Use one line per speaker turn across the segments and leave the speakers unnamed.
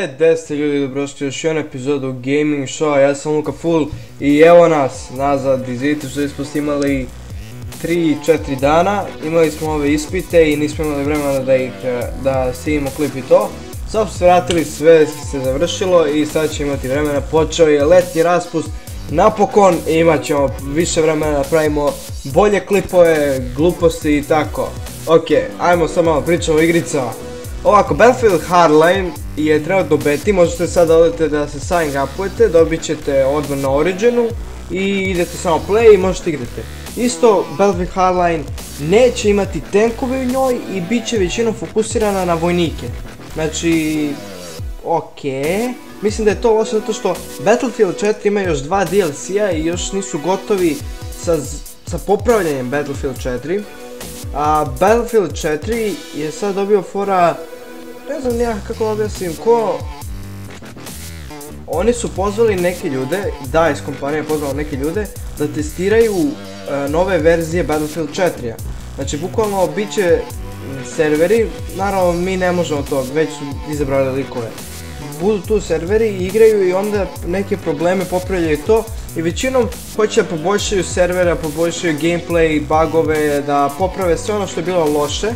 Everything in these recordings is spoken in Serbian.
Gde ste ljudi, dobrodošli još jednu epizodu Gaming Show, ja sam Luka Full i evo nas nazad iz Ite što smo snimali 3-4 dana, imali smo ove ispite i nismo imali vremena da snimimo klip i to. Sad smo se vratili, sve se završilo i sad ćemo imati vremena, počeo je letnji raspust, napokon imat ćemo više vremena da pravimo bolje klipove, gluposti i tako. Ok, ajmo sad malo pričamo o igricama. Ovako, Battlefield Hardline je trenutno beti, možete sad odete da se sign upujete, dobit ćete odmah na Originu i idete samo play i možete igrati. Isto, Battlefield Hardline neće imati tankove u njoj i bit će većinom fokusirana na vojnike. Znači, ok, mislim da je to loše zato što Battlefield 4 ima još 2 DLC-a i još nisu gotovi sa popravljanjem Battlefield 4. A Battlefield 4 je sad dobio fora, ne znam ja kako objasnim, oni su pozvali neke ljude, DICE kompanija je pozvala neke ljude da testiraju nove verzije Battlefield 4-a. Znači bukvalno bit će serveri, naravno mi ne možemo to, već su izabrali likove. Budu tu serveri i igraju i onda neke probleme popravljaju to i većinom hoće da poboljšaju servera, poboljšaju gameplay, bugove, da poprave sve ono što je bilo loše.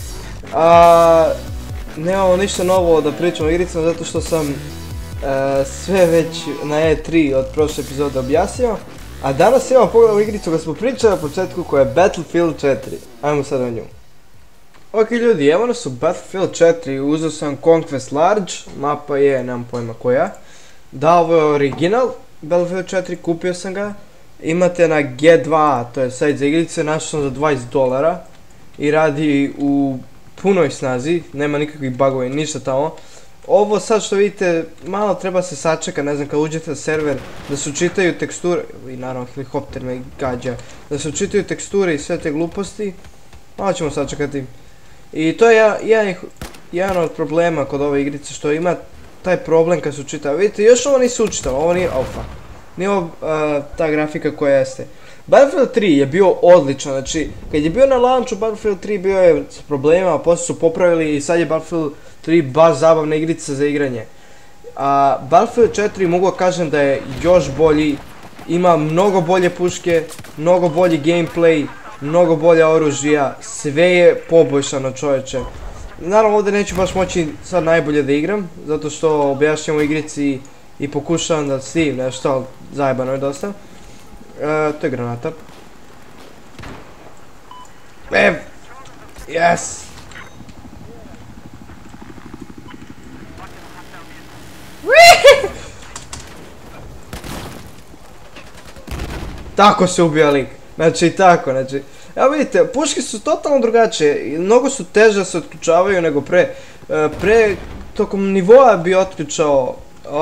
Nemamo ništa novo da pričamo o igricama zato što sam sve već na E3 od prošle epizode objasnio. A danas imamo pogled u igricu koju smo pričali na početku koja je Battlefield 4. Ajmo sad o nju. Ok ljudi, evo nas u Battlefield 4, uzeo sam Conquest Large, mapa je, nemam pojma koja. Da, ovo je original Battlefield 4, kupio sam ga. Imate na G2, to je sajt za igrice, našao sam za $20 i radi u punoj snazi, nema nikakvih bugova i ništa tamo. Ovo sad što vidite, malo treba se sačekati, ne znam, kad uđete na server, da se učitaju teksture, i naravno helikopter me gađa, da se učitaju teksture i sve te gluposti, malo ćemo sačekati. I to je jedan od problema kod ove igrice, što ima taj problem kad se učitava. Vidite, još ovo nisu učitalo, ovo nije, oh fuck, nije ovo ta grafika koja jeste. Battlefield 3 je bio odličan, znači, kad je bio na launchu Battlefield 3 bio je s problemima, poslije su popravili i sad je Battlefield 3 baš zabavna igrica za igranje. A Battlefield 4 mogu kažem da je još bolji, ima mnogo bolje puške, mnogo bolji gameplay, mnogo bolja oružja, sve je poboljšano čovječe. Naravno ovdje neću baš moći sad najbolje da igram, zato što objašnjam u igrici i pokušavam da snimim nešto, ali zajebano je dosta. To je granata. Yes! Tako se ubija lik. Znači tako, znači. Evo vidite, puške su totalno drugačije, mnogo su teže da se otključavaju nego pre tokom nivoa bi otključao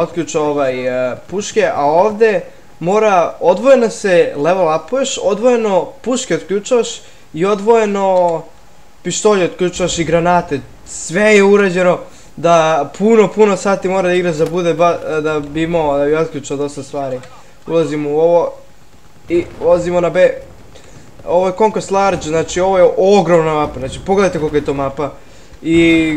puške, a ovdje mora odvojeno se level upuješ, odvojeno puške otključavaš i odvojeno pištolje otključavaš i granate. Sve je urađeno da puno sati mora da igraš da bi otključao dosta stvari. Ulazimo u ovo i ulazimo na B. Ovo je Conquest Large, znači ovo je ogromna mapa, znači pogledajte koliko je to mapa. I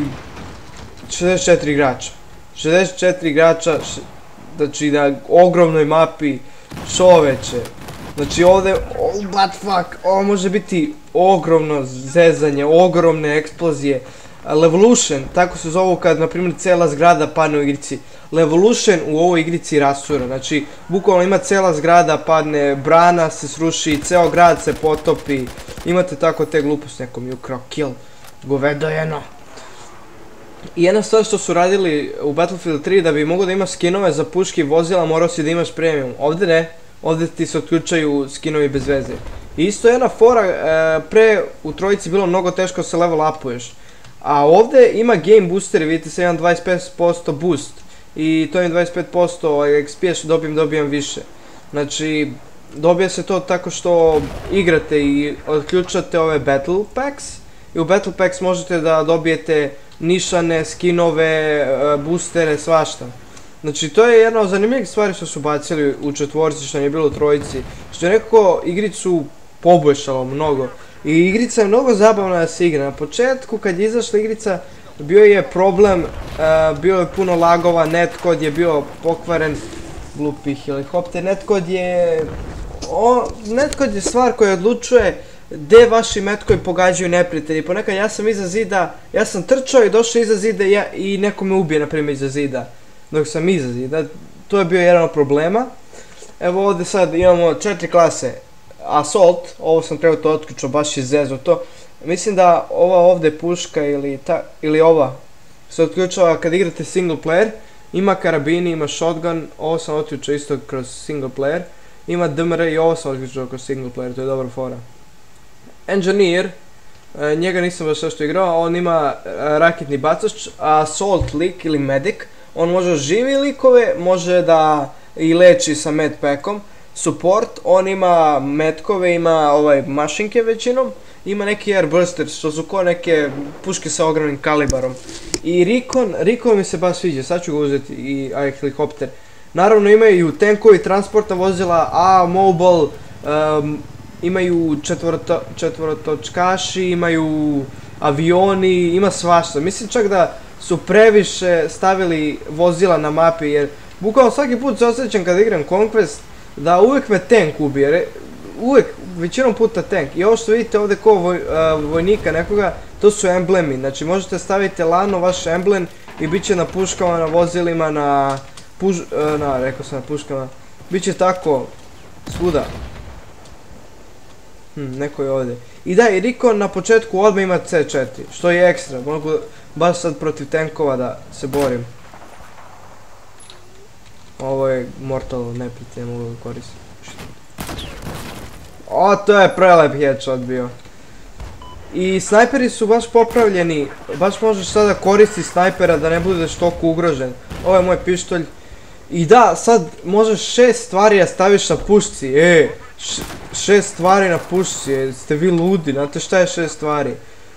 64 igrača. 64 igrača, znači na ogromnoj mapi, čoveče. Znači ovdje, what fuck, ovo može biti ogromno zezanje, ogromne eksplozije. Levolution, tako se zovu kad na primjer cijela zgrada padne u igrici. Levolution u ovoj igrici rasura, znači bukvalno ima cijela zgrada padne, brana se sruši, ceo grad se potopi. Imate tako te gluposti, nekom je ukrao kill, govedo jedno. I jedna stvar što su radili u Battlefield 3 da bi mogo da imaš skinove za puške i vozila morao si da imaš premium. Ovdje ne, ovdje ti se otključaju skinovi bez veze. I isto jedna fora, pre u trojici bilo mnogo teško da se level upuješ. A ovdje ima game booster, vidite se imam 25% boost i to je 25% XP što dobijam više. Znači dobija se to tako što igrate i otključate ove battle packs i u battle packs možete da dobijete nišane, skinove, boostere, svašta. Znači to je jedna od zanimljivih stvari što su bacili u četvorci što nije bilo u trojici, što je nekako igricu poboljšalo mnogo. I igrica je mnogo zabavna da se igra. Na početku kad je izašla igrica bio je problem, bio je puno lagova, netkod je bio pokvaren, glupi helikopter, netkod je stvar koja odlučuje gdje vaši metkovi pogađaju neprijatelji. Ponekad ja sam iza zida, ja sam trčao i došao iza zida i neko me ubije, na primjer, iza zida. Dok sam iza zida, to je bio jedan od problema. Evo ovdje sad imamo 4 klase. Assault, ovo sam trebao to otključao, baš je zeznuto. Mislim da ova ovdje puška ili ova se otključava kad igrate single player. Ima karabini, ima shotgun, ovo sam otključao isto kroz single player. Ima DMR i ovo sam otključao kroz single player, to je dobra fora. Engineer, njega nisam baš što igrao, on ima raketni bacač, assault lik ili medic, on može živi likove, može da i leči sa medpackom. Support, on ima metkove, ima mašinke većinom, ima neki airburster, što su ko neke puške sa ogromnim kalibarom. I Recon mi se baš sviđa, sad ću ga uzeti i helikopter. Naravno imaju tenkovi, transportna vozila, mobile, imaju četvorotočkaši, imaju avioni, ima svašta. Mislim čak da su previše stavili vozila na mapi, jer bukvalno svaki put se osjećam kad igram Conquest da uvijek me tank ubije, uvijek, većinom puta tank. I ovo što vidite ovdje ko vojnika nekoga, to su emblemi, znači možete staviti lano vaš emblem i bit će na puškama, na vozilima, rekao sam na puškama, bit će tako svuda. Neko je ovdje. I da, i Recon na početku odmah ima C4, što je ekstra, mogu baš sad protiv tankova da se borim. Ovo je mortal neprijatelj, mogu ga koristiti. O, to je prelep headshot bio. I snajperi su baš popravljeni, baš možeš sada koristiti snajpera da ne budeš toliko ugrožen. Ovo je moj pištolj. I da, sad možeš 6 stvari da staviš na pušci, 6 stvari na pušci, ste vi ludi, znate šta je 6 stvari?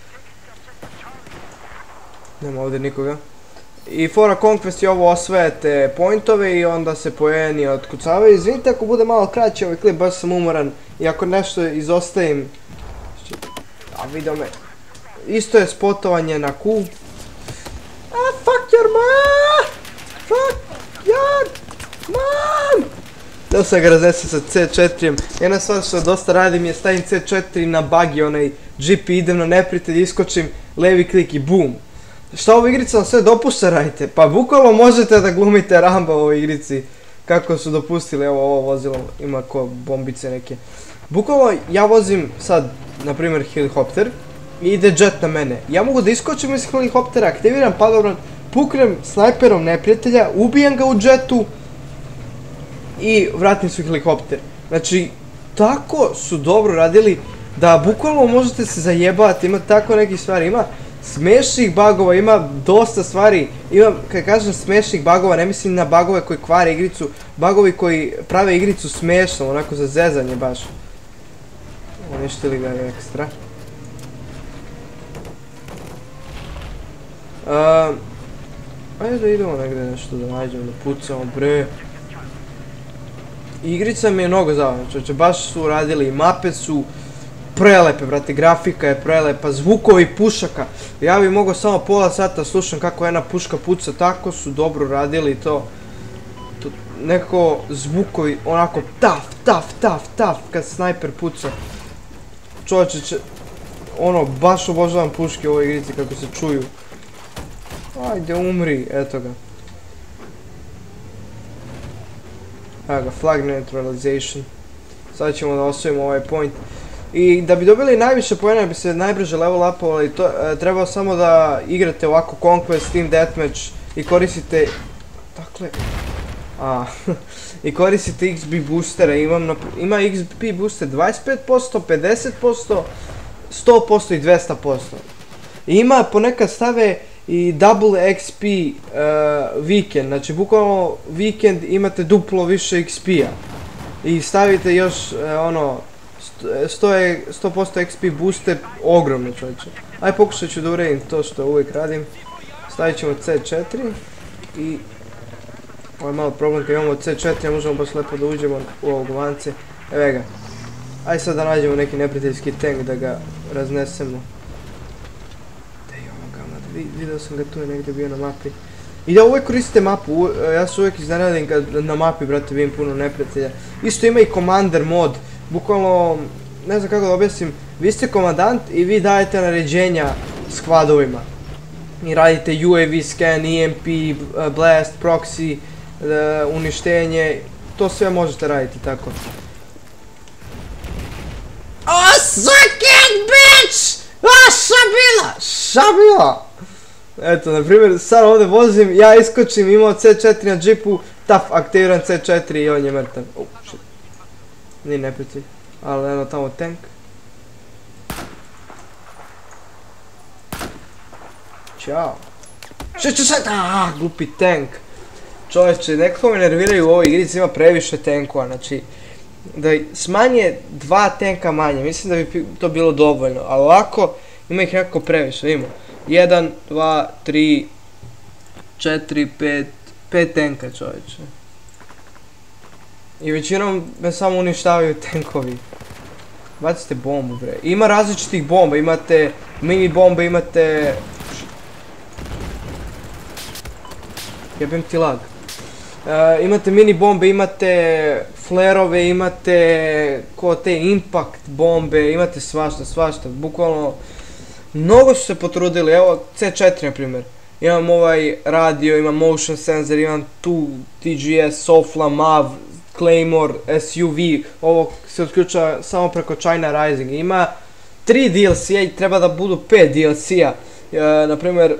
Nema ovdje nikoga. I fora Conquest je ovo, osvajate pointove i onda se poeni otkucavaju. Izvinite ako bude malo kraće ovaj klip, baš sam umoran i ako nešto izostavim. A vidio me. Isto je spotovanje na Q. Fuck your mom! Fuck your mom! Da sam ga raznesio sa C4-em. Jedna stvar što dosta radim je stavim C4 na buggy, onaj GP, idem na neprijatelj, iskočim, levi klik i boom. Šta u igrici vam sve dopušta radite? Pa bukvalno možete da glumite Ramba u ovoj igrici. Kako su dopustili, evo ovo vozilo ima ko bombice neke. Bukvalno ja vozim sad, na primjer, helikopter i ide jet na mene. Ja mogu da iskočim iz helikoptera, aktiviram padobran, puknem snajperom neprijatelja, ubijem ga u jetu i vratim se u helikopter. Znači, tako su dobro radili da bukvalno možete se zajebati, ima tako nekih stvari, ima smešnih bugova, ima dosta stvari, ima, kad kažem smešnih bugova, ne mislim na bugove koji kvare igricu, bugovi koji prave igricu smešnom, onako za zezanje baš. Uništili ga ekstra. Ajde da idemo negdje nešto da nađemo, da pucamo, bre. Igrica mi je mnogo zabavna, čovječe, baš su radili, mape su prelepe, brate, grafika je prelepa, zvukovi pušaka. Ja bi mogao samo pola sata slušam kako jedna puška puca, tako su dobro radili to. Neko zvukovi, onako taf, kad snajper puca. Čovječe, ono, baš obožavam puške u ovoj igrici kako se čuju. Ajde, umri, eto ga. Evo ga, flag neutralization. Sad ćemo da osvojimo ovaj point. I da bi dobili najviše poena, bi se najbrže level upovali, treba samo da igrate ovako Conquest, Team Deathmatch i koristite... Dakle... i koristite XP boostere, ima XP booster 25%, 50%, 100% i 200%. I ima ponekad stave i double XP weekend, znači bukvalno weekend imate duplo više XP-a. I stavite još ono 100% XP booster, ogromno čovječe. Aj pokušat ću da uredim to što uvijek radim. Stavit ćemo C4 i... Ovo je malo problem kad imamo C4, ne možemo baš lepo da uđemo u ovog lance. Evo ga. Aj sad da nađemo neki neprijateljski tank da ga raznesemo. Da je ovo gama da Video sam ga tu je negdje bio na mapi. I da uvijek koristite mapu, ja se uvijek iznenadim kad na mapi, brate, vidim puno neprijatelja. Isto ima i Commander mod, bukvalno, ne znam kako da objasnim, vi ste komandant i vi dajete naređenja skvadovima. I radite UAV scan, EMP, blast, proxy, uništenje, to sve možete raditi tako. Oh, suck it, bitch! Šta bila? Eto, na primjer, sad ovdje vozim, ja iskočim, imao C4 na džipu, aktiviram C4 i on je mrtav. Oh, shit. Nije neprijatelj, ali eno tamo tank. Ćao. Šta, glupi tank. Čovječe, nekako me nerviraju u ovoj igrici, ima previše tankova, znači, da smanje 2 tanka manje, mislim da bi to bilo dovoljno, ali ovako ima ih nekako previše, vidimo. 1, 2, 3, 4, 5 tanka, čovječe. I većinom me samo uništavaju tankovi. Bacite bombu, bre. Ima različitih bomba, imate mini bombe, imate... Jebem ti lag. Imate mini bombe, imate flerove, imate ko te impact bombe, imate svašta, bukvalno mnogo su se potrudili, evo C4 na primjer, imam ovaj radio, imam motion sensor, imam tu TGS, Sofla, MAV, Claymore, SUV, ovo se otključa samo preko China Rising, ima 3 DLC-a i treba da budu 5 DLC-a, na primjer,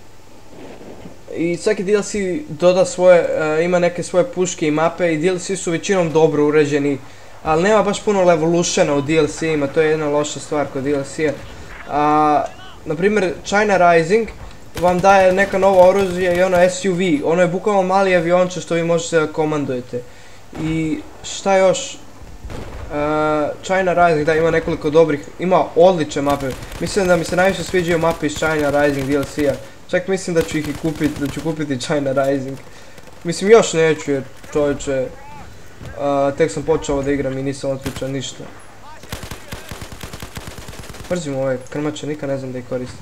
i svaki DLC doda svoje, ima neke svoje puške i mape i DLC su većinom dobro uređeni, ali nema baš puno Levolutiona u DLC-ima, to je jedna loša stvar kod DLC-a. Naprimjer, China Rising vam daje neka nova oružje i ono SUV, ono je bukvalno mali avionče što vi možete da komandujete. I šta još? China Rising, da, ima nekoliko dobrih, ima odlične mape, mislim da mi se najviše sviđaju mape iz China Rising DLC-a. Čak mislim da ću ih i kupiti, da ću kupiti China Rising. Mislim još neću jer čovječe, tek sam počeo da igram i nisam otključao ništa. Mrzim ove krmače, nikad ne znam da ih koristim.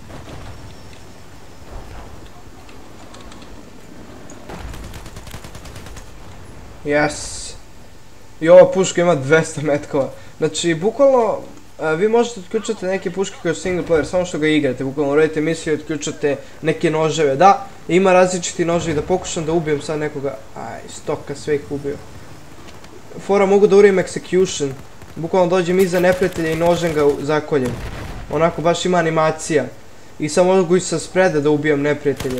Yes! I ova puška ima 200 metkova. Znači, bukvalno, vi možete otključati neke puške koje su single player, samo što ga igrate, bukvalno uradite misiju i otključate neke noževe, da, ima različiti noževi, da pokušam da ubijem sad nekoga, aj, stoka, sve ih ubio. Fora, mogu da uradim execution, bukvalno dođem iza neprijatelja i nožem ga zakoljem, onako baš ima animacija, i sad mogu ići sa spreda da ubijem neprijatelje.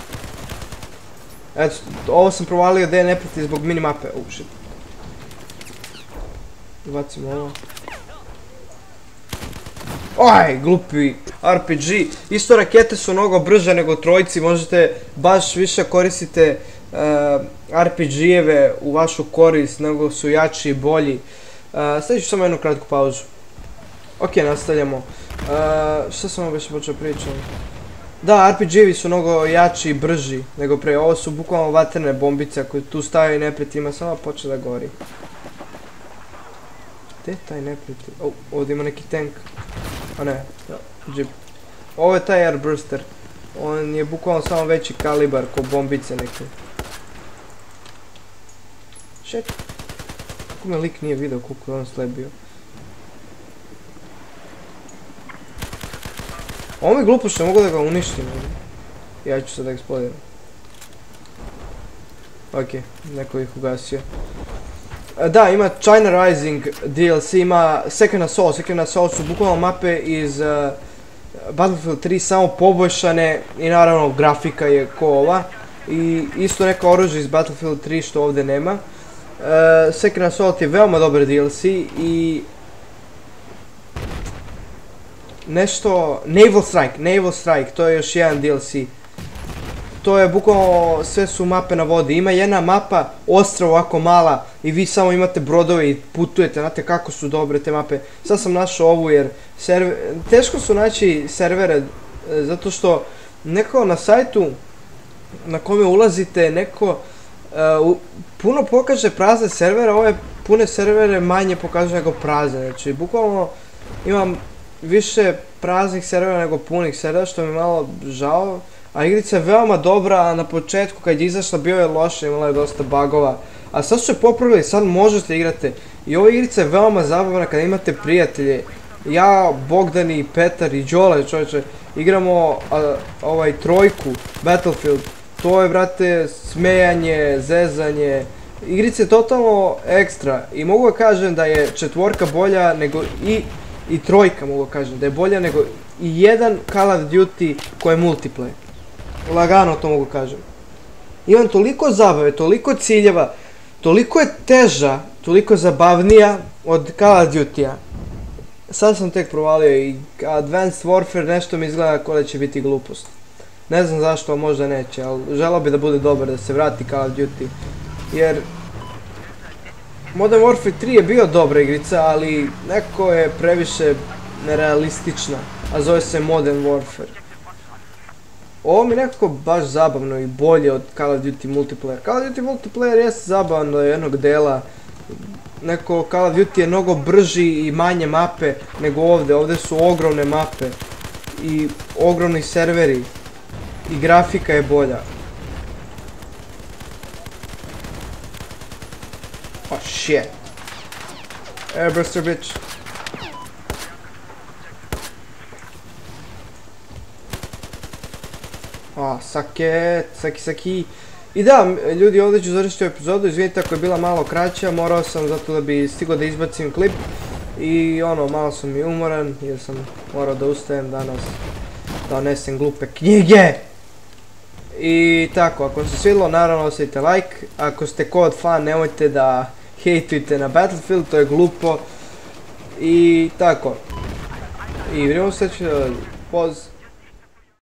Eto, ovo sam provalio da je neprijatelj zbog minimape, oh shit. Bacimo ovo. Oj, glupi RPG. Isto rakete su mnogo brže nego trojci, možete baš više koristite RPG-eve u vašu korist, nego su jači i bolji. Sad ću samo jednu kratku pauzu. Ok, nastavljamo. Šta sam vam već počeo pričati? Da, RPG-evi su mnogo jači i brži nego pre. Ovo su bukvalno vatrene bombice koje tu stavaju i neprijateljima, samo počne da gori. Gdje je taj neprijatelj? Ovdje ima neki tank. A ne, džip. Ovo je taj airburster. On je bukvalno samo veći kalibar ko bombice neke. Shit. Kako me lik nije video koliko je on slebio. Ovo mi glupo što mogu da ga uništim. Ja ću sad da eksplodiram. Ok, neko ih ugasio. Da, ima China Rising DLC, ima Second Assault. Second Assault su bukvalno mape iz Battlefield 3 samo poboljšane i naravno grafika je ko ova. I isto neko oružje iz Battlefield 3 što ovdje nema. Second Assault je veoma dobar DLC i nešto Naval Strike, to je još jedan DLC. To je bukvalno, sve su mape na vodi, ima jedna mapa, ostrava ovako mala i vi samo imate brodove i putujete, znate kako su dobre te mape. Sad sam našao ovu jer teško su naći servere, zato što neko na sajtu na kome ulazite, neko puno pokaže prazne servere, ove pune servere manje pokažu nego prazne, znači bukvalno imam više praznih servera nego punih servera, što mi je malo žao. A igrica je veoma dobra, a na početku kad je izašla bio je loša, imala je dosta bugova. A sad su je popravili, sad možete igrati. I ova igrica je veoma zabavna kada imate prijatelje. Ja, Bogdan i Petar i Đole, čovječe, igramo trojku, Battlefield. To je, brate, smejanje, zezanje. Igrica je totalno ekstra i mogu da kažem da je četvorka bolja nego i trojka, mogu da kažem da je bolja nego i jedan Call of Duty koji je multiplayer. Lagano to mogu kažem. Imam toliko zabave, toliko ciljeva, toliko je teža, toliko zabavnija od Call of Duty-a. Sad sam tek provalio i Advanced Warfare nešto mi izgleda kao da će biti glupost. Ne znam zašto, možda neće, ali želao bi da bude dobar, da se vrati Call of Duty. Jer Modern Warfare 3 je bio dobra igrica, ali neko je previše nerealistična, a zove se Modern Warfare. Ovo mi je nekako baš zabavno i bolje od Call of Duty multiplayer. Call of Duty multiplayer jeste zabavan do jednog dela. Neko Call of Duty je mnogo brži i manje mape nego ovdje. Ovdje su ogromne mape i ogromni serveri i grafika je bolja. Oh shit. Airburster bitch. Saki. I da, ljudi, ovdje ću završiti epizodu, izvinite ako je bila malo kraća, morao sam zato da bi stigao da izbacim klip. I ono, malo sam i umoran, jer sam morao da ustajem danas, da donesem glupe knjige. I tako, ako vam se svidjelo, naravno ostavite like, ako ste kod fan, nemojte da hejtujte na Battlefield, to je glupo. I tako. I vidimo se, poz.